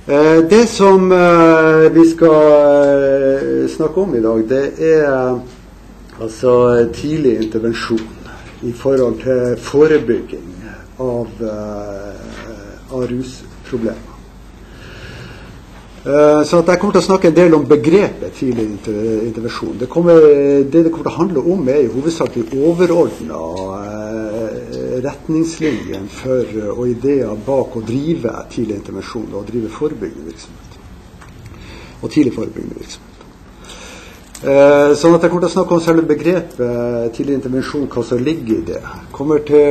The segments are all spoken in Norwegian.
Det som vi skal snakke om I dag, det altså tidlig intervensjon I forhold til forebygging av rusproblemer. Så at jeg kommer til å snakke en del om begrepet tidlig intervensjon. Det kommer til å handle om I hovedsakelig overordnet retningslinjen for og ideer bak å drive tidlig intervensjon og drive forebyggende virksomhet. Og tidlig forebyggende virksomhet. Sånn at jeg kommer til å snakke om selve begrepet tidlig intervensjon, hva som ligger I det. Kommer til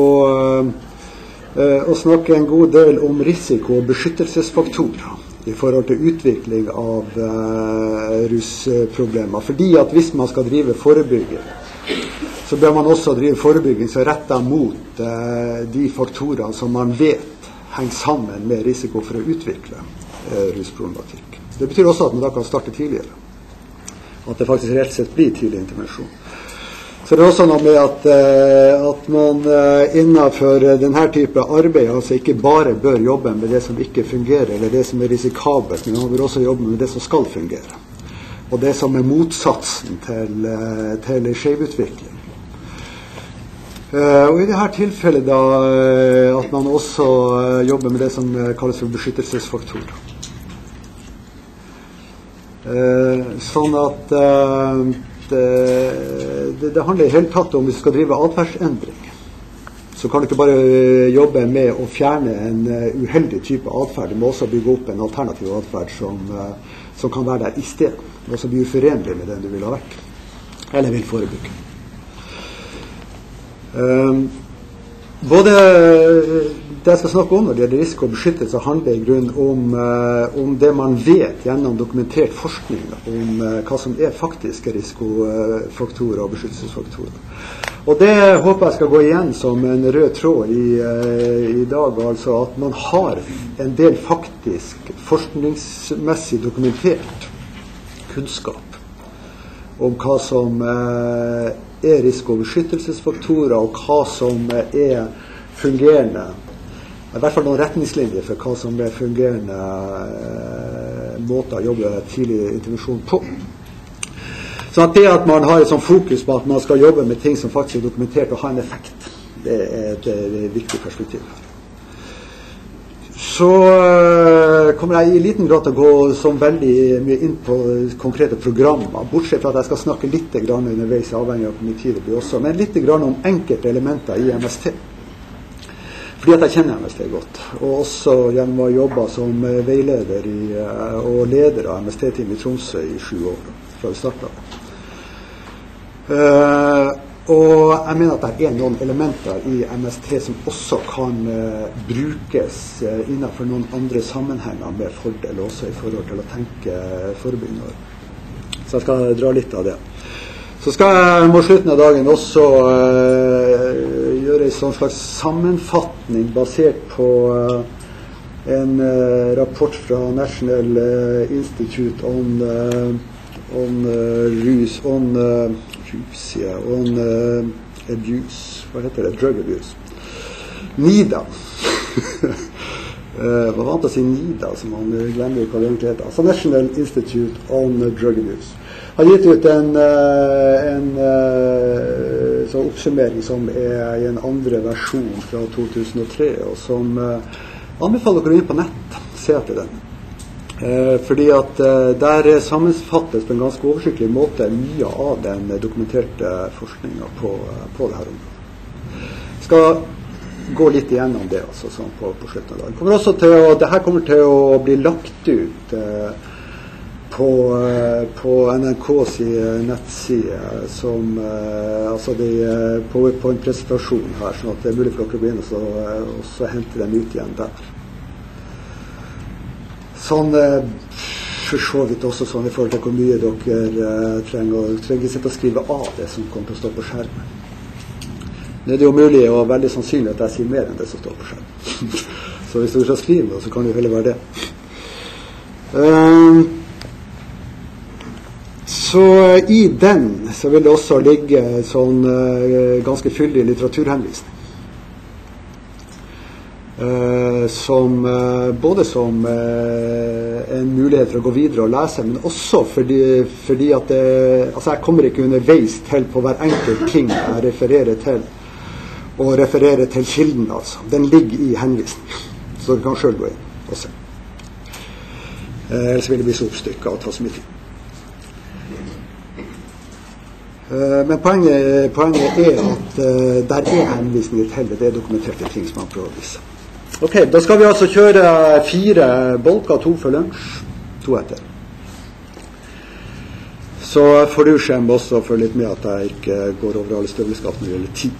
å snakke en god del om risiko- og beskyttelsesfaktorer I forhold til utvikling av rusproblemer. Fordi at hvis man skal drive forebygging, så bør man også drive forebygging som retter mot de faktorene som man vet henger sammen med risiko for å utvikle rusproblematikk. Det betyr også at man da kan starte tidligere. At det faktisk reelt sett blir tidlig intervensjon. Så det også noe med at man innenfor denne type arbeid altså ikke bare bør jobbe med det som ikke fungerer, eller det som risikabelt, men man bør også jobbe med det som skal fungere. Og det som motsatsen til skjevutvikling. Og I dette tilfellet da at man også jobber med det som kalles for beskyttelsesfaktorer. Sånn at det handler I hele tatt om hvis du skal drive adferdsendring. Så kan du ikke bare jobbe med å fjerne en uheldig type adferd. Du må også bygge opp en alternativ adferd som kan være der I stedet. Og som blir uforenlig med den du vil ha vekk. Eller vil forebygge. Både det jeg skal snakke om når det gjelder risiko og beskyttelse handler I grunn om det man vet gjennom dokumentert forskning om hva som faktiske risikofaktorer og beskyttelsesfaktorer. Og det håper jeg skal gå igjen som en rød tråd I dag, altså at man har en del faktisk forskningsmessig dokumentert kunnskap om hva som risiko- og beskyttelsesfaktorer og hva som fungerende, I hvert fall noen retningslinjer for hva som fungerende måter å jobbe tidlig intervensjon på. Så at det at man har et sånn fokus på at man skal jobbe med ting som faktisk dokumentert og har en effekt, det et viktig perspektiv. Så kommer jeg I liten grad til å gå som veldig mye inn på konkrete programmer, bortsett fra at jeg skal snakke litt grann underveis, avhengig av hvor mye tid det blir også, men litt grann om enkelte elementer I MST. Fordi at jeg kjenner MST godt, og også gjennom å jobbe som veileder og leder av MST-team I Tromsø I 7 år, fra vi startet. Og jeg mener at det noen elementer I MST som også kan brukes innenfor noen andre sammenhenger med fordel, også I forhold til å tenke forebyggende. Så jeg skal dra litt av det. Så skal jeg mot slutten av dagen også gjøre en sånn slags sammenfatning basert på en rapport fra National Institute on abuse. Hva heter det? Drug abuse. NIDA. Hva vant å si NIDA, som man glemmer hva det egentlig heter. Altså National Institute on Drug Abuse. Har gitt ut en så oppsummering som I en andre versjon fra 2003, og som anbefaler dere inn på nett. Se etter den. Fordi at der sammenfattes på en ganske oversiktlig måte mye av den dokumenterte forskningen på det her området. Skal gå litt igjennom det altså, sånn på slutten av dagen. Dette kommer til å bli lagt ut på NRKs nettside som altså på en presentasjon her, sånn at det mulig for dere å begynne og så hente dem ut igjen der. Sånn for så vidt også sånn I forhold til hvor mye dere trenger sitte og skrive av det som kommer til å stå på skjermen. Det jo mulig og veldig sannsynlig at jeg sier mer enn det som står på skjermen. Så hvis dere skal skrive det, så kan det jo heller være det. Så I den så vil det også ligge sånn ganske fyldig litteraturhenvisning. både som en mulighet for å gå videre og lese, men også fordi at jeg kommer ikke underveis til på hver enkelt ting jeg refererer til, og refererer til kilden, altså. Den ligger i henvisningen, så du kan selv gå inn og se. Ellers vil det bli så oppstykket og ta så mye tid. Men poenget at der henvisninger til det dokumenterte ting som man prøver å vise. Ok, da skal vi altså kjøre 4 bolker, 2 for lunsj, 2 etter. Så får du skjemme også for litt med at jeg ikke går over alle støvleskatt når det gjelder tid.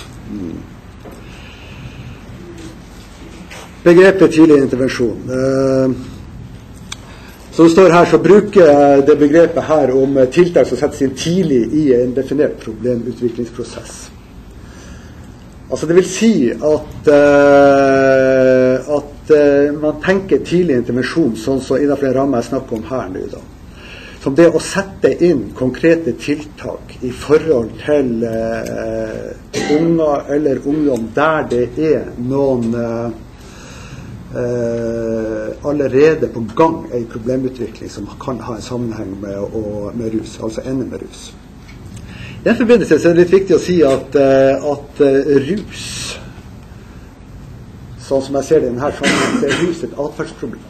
Begrepet tidlig intervensjon. Så det står her, så bruker jeg det begrepet her om tiltak som settes inn tidlig i en definert problemutviklingsprosess. Altså det vil si at man tenker tidlig intervensjon sånn så innenfor en ramme jeg snakker om her nå da. Som det å sette inn konkrete tiltak i forhold til unger eller ungdom der det noen allerede på gang en problemutvikling som kan ha en sammenheng med rus, altså ende med rus. I den forbindelse så det litt viktig å si at rus, sånn som jeg ser det i denne sammenhengen, så rus et atferdsproblem.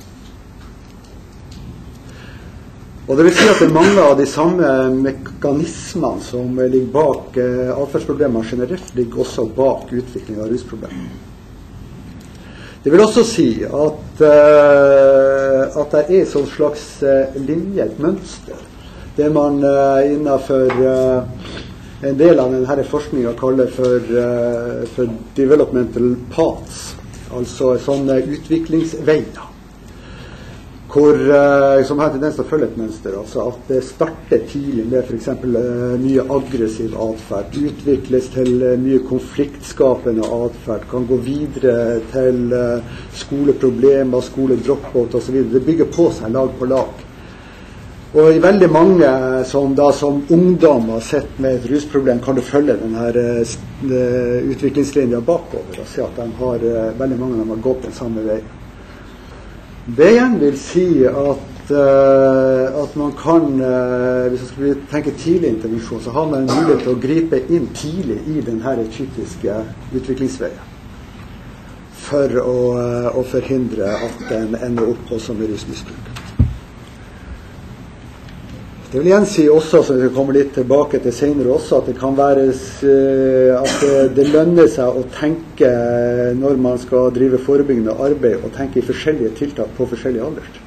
Og det vil si at det mange av de samme mekanismene som ligger bak atferdsproblemer generelt, ligger også bak utvikling av rusproblemer. Det vil også si at det et sånn slags linje, et mønster, det man innenfor en del av denne forskningen kaller for developmental paths, altså sånne utviklingsveier, som har tendens til å følge et mønster, altså at det starter tidlig med for eksempel mye aggressiv atferd, utvikles til mye konfliktskapende atferd, kan gå videre til skoleproblemer, skoledropout og så videre. Det bygger på seg lag på lag. Og i veldig mange som ungdommer sett med et rusproblem kan du følge denne utviklingslinja bakover og se at veldig mange av dem har gått den samme veien. Det igjen vil si at man kan, hvis man skal tenke tidlig intervensjon, så har man en mulighet til å gripe inn tidlig i denne typiske utviklingsveien for å forhindre at den ender opp også med rusmisbruk. Det vil igjen si også, så vi kommer litt tilbake til senere også, at det kan være at det lønner seg å tenke når man skal drive forebyggende arbeid og tenke i forskjellige tiltak på forskjellige alder.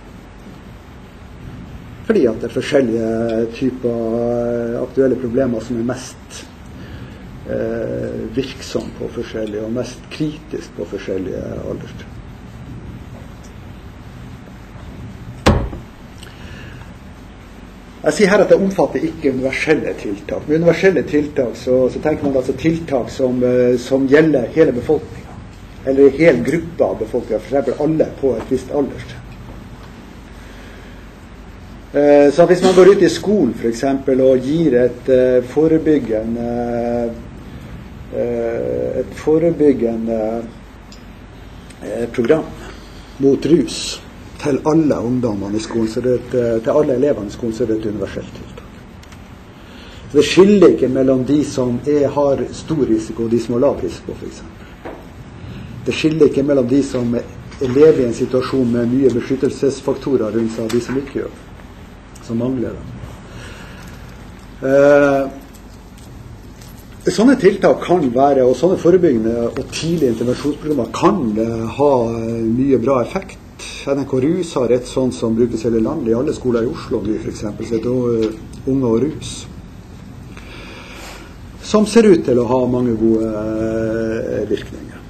Fordi at det forskjellige typer aktuelle problemer som mest virksom på forskjellige og mest kritisk på forskjellige alder. Jeg sier her at det omfatter ikke universelle tiltak. Med universelle tiltak så tenker man altså tiltak som gjelder hele befolkningen, eller hel gruppe av befolkningen, for eksempel alle på et visst alder. Så hvis man går ut i skolen for eksempel og gir et forebyggende program mot rus til alle ungdommene i skolen, til alle elevene i skolen, så er det et universelt tiltak. Så det skiller ikke mellom de som har stor risiko og de som har lav risiko, for eksempel. Det skiller ikke mellom de som lever i en situasjon med mye beskyttelsesfaktorer rundt seg, og de som ikke gjør det, som mangler det. Sånne tiltak kan være, og sånne forebyggende og tidlige intervensjonsprogrammer kan ha mye bra effekt. NRK Rus har et sånt som brukes hele landet, i alle skoler i Oslo for eksempel, så det er unge og rus, som ser ut til å ha mange gode virkninger.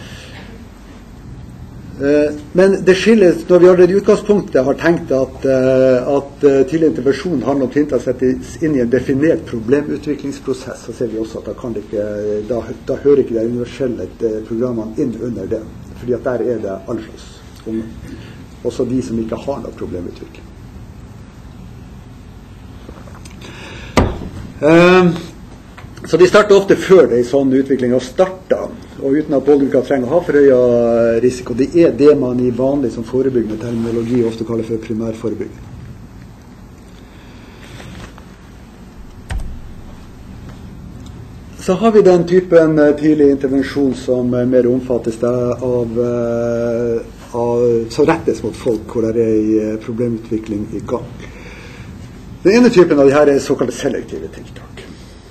Men det skilles, når vi allerede i utgangspunktet har tenkt at tidlig intervensjon handler om tiltak settes inn i en definert problemutviklingsprosess, så ser vi også at da hører ikke de universelle programmene inn under det, fordi at der er det alle slags unge. Også de som ikke har noe problemutvikling. Så de starter ofte før det sånn utvikling har startet, og uten at målgrupper trenger å ha forhøyet risiko. Det er det man i vanlig som forebyggende terminologi ofte kaller for primærforebygging. Så har vi den typen tidlig intervensjon som mer omfattes som rettes mot folk hvor det er problemutvikling i gang. Den ene typen av de her er såkalte selektive tiltak.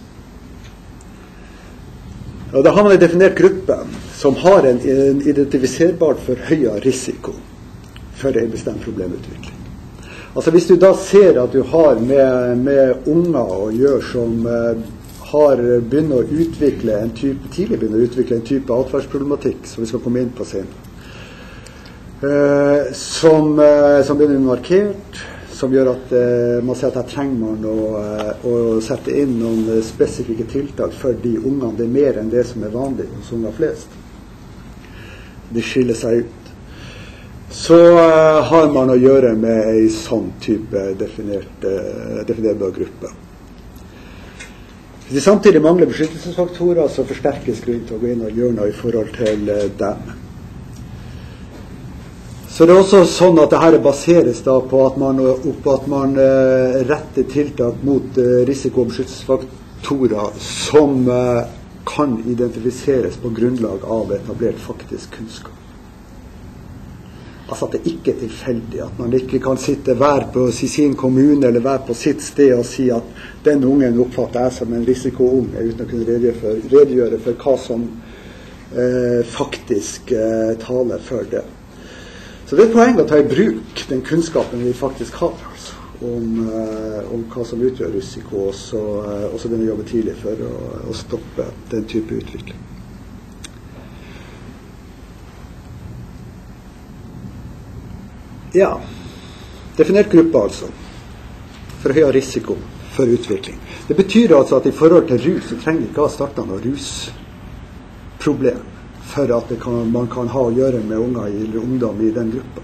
Og da har man en definert gruppe som har en identifiserbart forhøyet risiko for en bestemt problemutvikling. Altså hvis du da ser at du har med unger å gjøre som tidlig begynner å utvikle en type atferdsproblematikk, som vi skal komme inn på senere, som begynner markert, som gjør at man ser at her trenger man å sette inn noen spesifikke tiltak for de ungene. Det er mer enn det som er vanlig hos unger flest. Det skiller seg ut. Så har man å gjøre med en sånn type definerbar gruppe. Hvis de samtidig mangler beskyttelsesfaktorer, så forsterkes grunnen til å gå inn og gjøre noe i forhold til dem. Så det er også sånn at dette baseres da på at man retter tiltak mot risiko- og beskyttelsesfaktorer som kan identifiseres på grunnlag av etablert faktisk kunnskap. Altså at det ikke er tilfeldig, at man ikke kan sitte hver på sin kommune eller hver på sitt sted og si at den ungen oppfatter jeg som en risikounge uten å kunne redegjøre for hva som faktisk taler for det. Så det er et poeng å ta i bruk den kunnskapen vi faktisk har altså, om hva som utgjør risiko, og så begynne å jobbe tidlig for å stoppe den type utvikling. Ja, definert gruppe altså, forhøyet risiko for utvikling. Det betyr altså at i forhold til rus, så trenger vi ikke ha startet noe rusproblem for at man kan ha å gjøre med unger eller ungdom i den gruppa.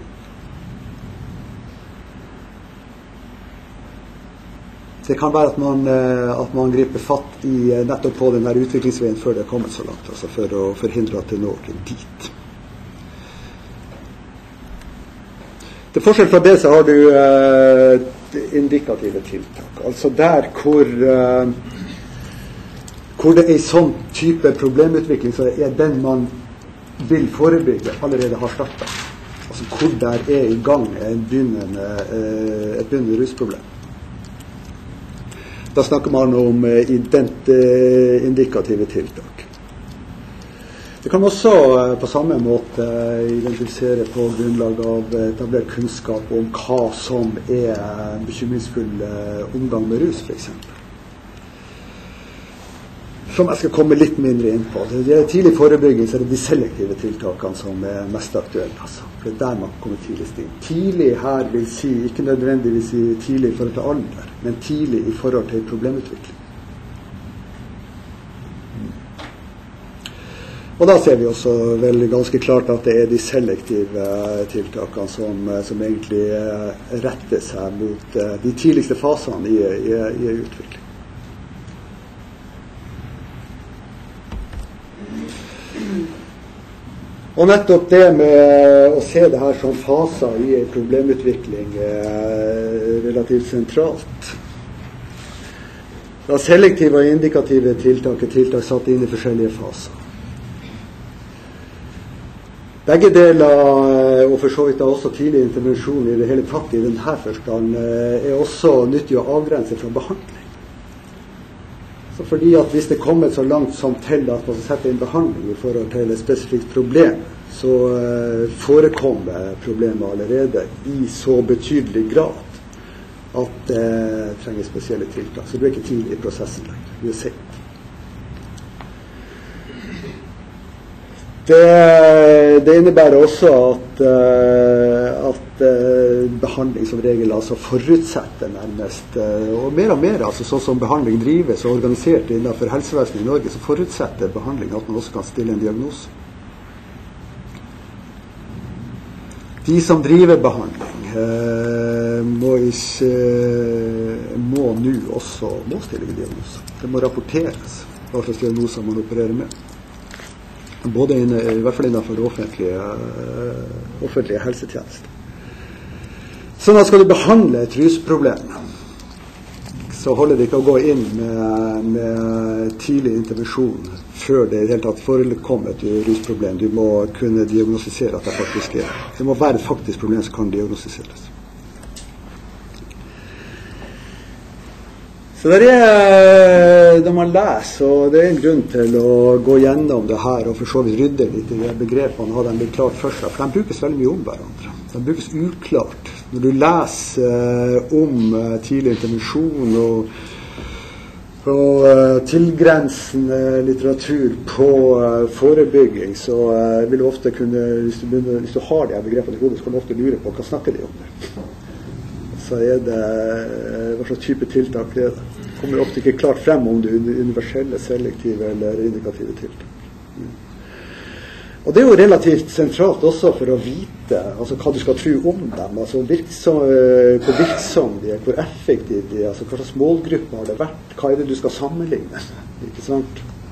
Det kan være at man griper fatt i nettopp på den der utviklingsveien før det er kommet så langt, altså for å forhindre at det når dit. Til forskjell fra det så har du indikative tiltak, altså der hvor det er en sånn type problemutvikling, så er den man vil forebygge, allerede har startet. Altså hvor der er i gang et begynnende rusproblem. Da snakker man om indikative tiltak. Det kan også på samme måte identifisere på grunnlag av etablert kunnskap om hva som er bekymringsfull omgang med rus, for eksempel. Som jeg skal komme litt mindre inn på. Det er tidlig forebygging, så er det de selektive tiltakene som er mest aktuelle. Altså. Det er der man kommer tidligst inn. Tidlig her vil si, ikke nødvendigvis tidlig i forhold til alder, men tidlig i forhold til problemutvikling. Og da ser vi også vel ganske klart at det er de selektive tiltakene som egentlig retter seg mot de tidligste fasene i utvikling. Og nettopp det med å se det her som faser i en problemutvikling er relativt sentralt. Da selektive og indikative tiltak er tiltak satt inn i forskjellige faser. Begge deler, og for så vidt også tidlig intervensjon i det hele tatt i denne forstand, er også nyttig å avgrense fra behandling. Så fordi at hvis det kommer så langt som til at man setter inn behandling i forhold til et spesifikt problem, så forekommer problemet allerede i så betydelig grad at det trenger spesielle tiltak. Så det blir ikke tidlig i prosessen lenger. Det er sent. Det innebærer også at behandling som regel altså forutsetter nærmest, og mer, altså sånn som behandling drives og organisert innenfor helsevesenet i Norge, så forutsetter behandling at man også kan stille en diagnose. De som driver behandling må nå også stille en diagnose. Det må rapporteres. hva slags diagnoser man opererer med. Både I hvert fall innenfor offentlige helsetjenester. Sånn at skal du behandle et rusproblem, så holder det ikke å gå inn med tidlig intervensjon før det I det hele tatt forekommer et rusproblem. Du må kunne diagnostisere at det faktisk det må være et faktisk problem som kan diagnostiseres. Så det når man leser, og det en grunn til å gå gjennom det her og for så vidt rydde litt I begrepene, ha dem litt klart for seg, for de brukes veldig mye om hverandre. De brukes uklart. Når du leser om tidlig intervensjon og tilgrensende litteratur på forebygging, så vil du ofte kunne, hvis du har de her begrepene I hodet, så kan du ofte lure på hva snakker de om det. Så det hva slags type tiltak det kommer ofte ikke klart frem om det universelle, selektive eller indikative tiltak. Og det jo relativt sentralt også for å vite altså hva du skal tro om dem, altså hvor virksom de hvor effektive de altså hva slags målgruppe har det vært, hva det du skal sammenligne, ikke sant?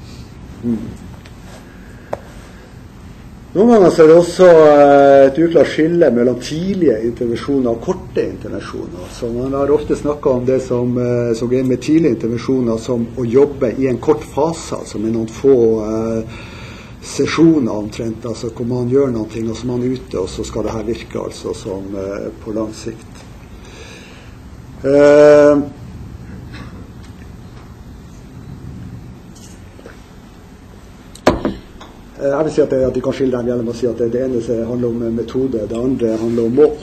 Noen ganger så det også et uklart skille mellom tidlige intervensjoner og korte intervensjoner. Så man har ofte snakket om det som med tidlige intervensjoner som å jobbe I en kort fase, altså med noen få sesjoner omtrent, altså hvor man gjør noe og så man ute, og så skal det her virke altså som på lang sikt. Jeg vil si at de kan skille dem gjennom å si at det ene handler om metode, det andre handler om mål.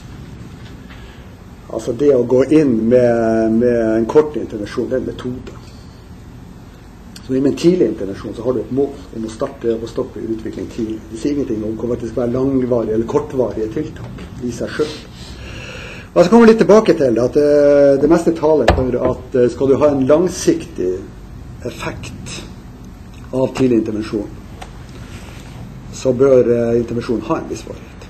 Altså det å gå inn med en kort intervensjon, det en metode. Så I en tidlig intervensjon så har du et mål om å starte og stoppe utvikling tidlig. Det sier ingenting om hvorvidt det skal være langvarige eller kortvarige tiltak I seg selv. Og så kommer vi litt tilbake til at det meste taler for at skal du ha en langsiktig effekt av tidlig intervensjon, så bør intervensjonen ha en viss varighet.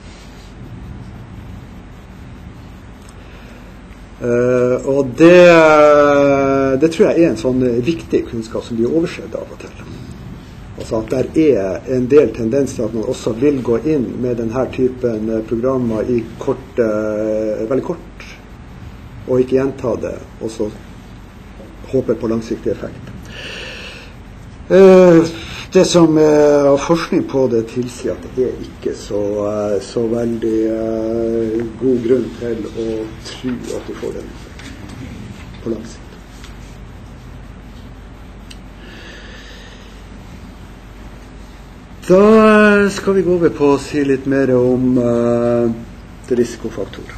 Og det tror jeg en sånn viktig kunnskap som blir oversett av og til. Altså at det en del tendens til at man også vil gå inn med denne typen programmer I veldig kort, og ikke gjenta det, og så håpe på langsiktig effekt. Det som av forskning på det tilsier at det ikke så veldig god grunn til å tro at du får den på lang sikt. Da skal vi gå over på å si litt mer om risikofaktorer.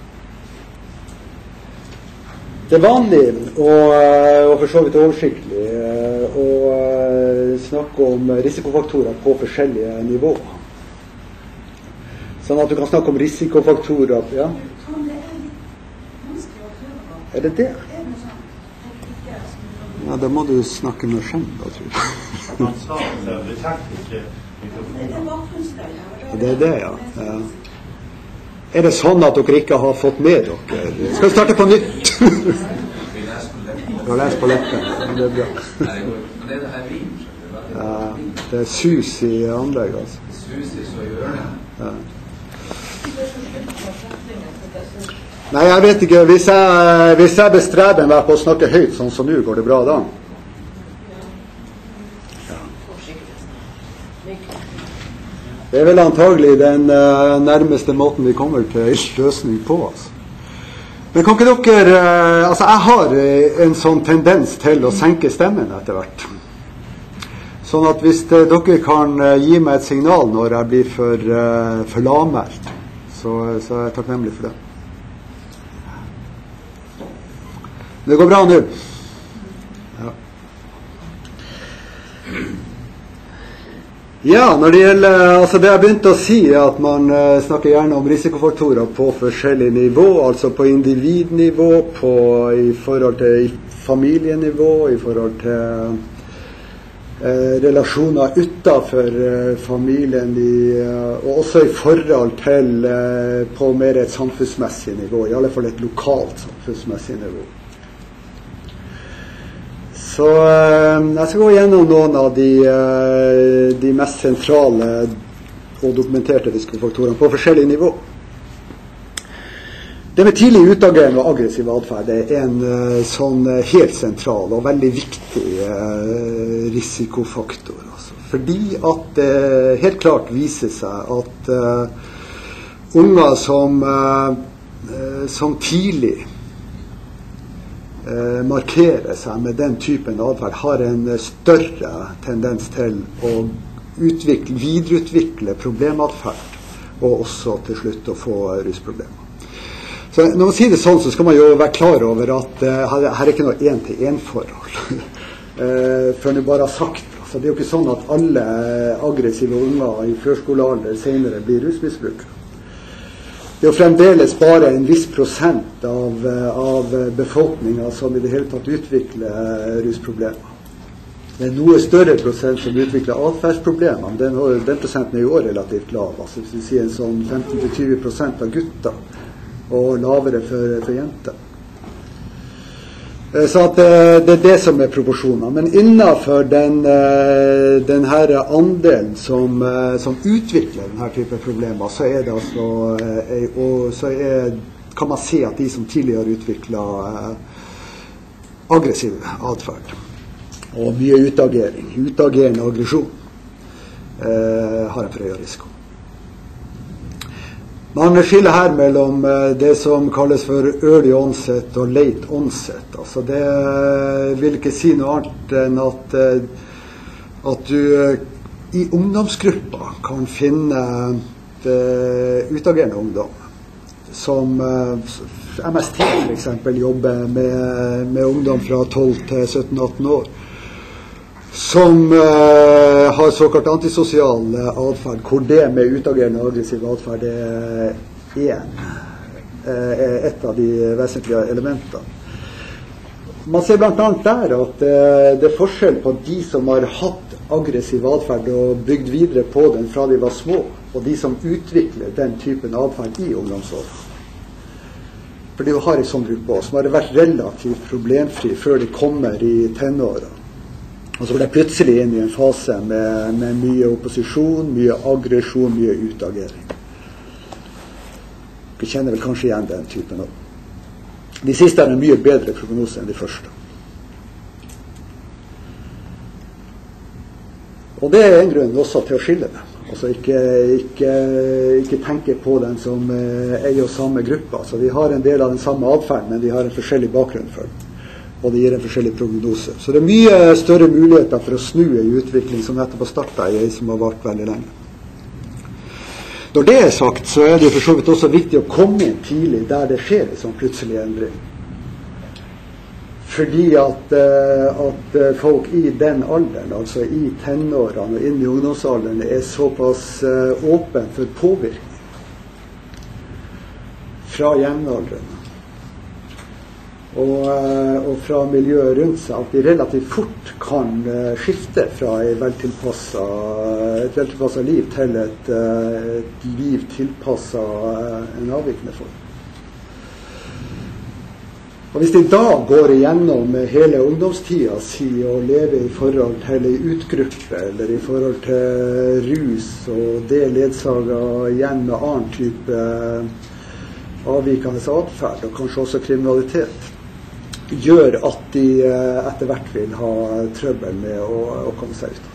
Det vanlig og for så vidt oversiktlig å snakke om risikofaktorer på forskjellige nivåer. Sånn at du kan snakke om risikofaktorer, ja? Det det? Ja, da må du snakke med skjønn, da, tror jeg. Det det, ja. Det sånn at dere ikke har fått med dere? Skal vi starte på nytt? Du har lest på leppen. Det bra. Ja, det sus I anlegg, altså. Ja. Nei, jeg vet ikke. Hvis jeg bestreber meg på å snakke høyt, sånn som nå, går det bra da? Ja. Det vel antagelig den nærmeste måten vi kommer til løsning på, altså. Men kan ikke dere, altså jeg har en sånn tendens til å senke stemmen etter hvert. Sånn at hvis dere kan gi meg et signal når jeg blir for lavmælt, så er jeg takknemlig for det. Det går bra nå. Ja. Ja, når det gjelder, altså det jeg begynte å si at man snakker gjerne om risikofaktorer på forskjellige nivå, altså på individnivå, I forhold til familienivå, I forhold til relasjoner utenfor familien, og også I forhold til på mer et samfunnsmessig nivå, I alle fall et lokalt samfunnsmessig nivå. Så jeg skal gå gjennom noen av de mest sentrale og dokumenterte risikofaktorene på forskjellige nivå. Det med tidlig utagerende og aggressiv atferd er en sånn helt sentral og veldig viktig risikofaktor. Altså. Fordi at det helt klart viser seg at unger som tidlig markerer seg med den typen atferd, har en større tendens til å videreutvikle problematferd, og også til slutt å få rusproblemer. Så når man sier det sånn, så skal man jo være klar over at her er ikke noe en-til-en-forhold. Før du bare har sagt det. Altså, det er jo ikke sånn at alle aggressive unger i førskolealder senere blir rusmisbrukere. Det er jo fremdeles bare en viss prosent av befolkningen som i det hele tatt utvikler rusproblemer. Det er noe større prosent som utvikler atferdsproblemer. Den prosenten er jo relativt lav. Altså, hvis vi sier en sånn 15-20% av gutter, og lavere for jenter. Så at det er det som er proporsjoner. Men innenfor den her andelen som utvikler denne type problemer, så er det altså, kan man se at de som tidligere utviklet aggressiv atferd, og mye utagerende aggresjon, har en for høy risiko. Man skiller her mellom det som kalles for early onset og late onset. Altså det vil ikke si noe annet enn at du i ungdomsgruppa kan finne utagerende ungdom, som MST for eksempel jobber med ungdom fra 12 til 17-18 år, som har såkalt antisosial atferd, hvor det med utagerende og aggressiv atferd er et av de vesentlige elementene. Man ser blant annet der at det er forskjell på de som har hatt aggressiv atferd og bygd videre på den fra de var små, og de som utvikler den typen atferd i ungdomsårene. For de har en sånn gruppe som har vært relativt problemfri før de kommer i tenårene. Og så ble jeg plutselig inn i en fase med mye opposisjon, mye aggresjon, mye utagering. Vi kjenner vel kanskje igjen den typen av. De siste har en mye bedre prognose enn de første. Og det er en grunn også til å skille dem. Altså ikke tenke på dem som ei og samme gruppe. Altså, de har en del av den samme atferd, men de har en forskjellig bakgrunn for den. Og det gir en forskjellig prognose. Så det er mye større muligheter for å snu en utvikling som nettopp har startet i som har vart veldig lenge. Når det er sagt, så er det for så vidt også viktig å komme inn tidlig der det skjer en sånn plutselig endring. Fordi at folk i den alderen, altså i tenårene og inn i ungdomsalderen, er såpass åpen for påvirkning fra jevnaldrende. Og fra miljøet rundt seg, at de relativt fort kan skifte fra et veltilpasset liv til et liv tilpasset en avvikende form. Og hvis de da går igjennom hele ungdomstida si og lever i forhold til en utgruppe, eller i forhold til rus, og det ledsaget igjen med annen type avvikende atferd, og kanskje også kriminalitet, gjør at de etter hvert vil ha trøbbel med å komme seg ut.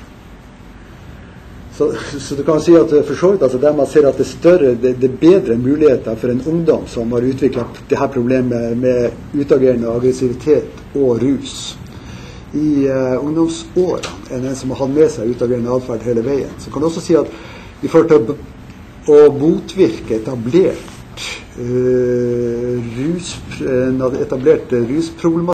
Så du kan si at for så vidt, altså der man ser at det er bedre muligheter for en ungdom som har utviklet det her problemet med utagerende aggressivitet og rus i ungdomsårene enn en som har hatt med seg utagerende atferd hele veien. Så kan du også si at i forhold til å motvirke etablert rusproblematikk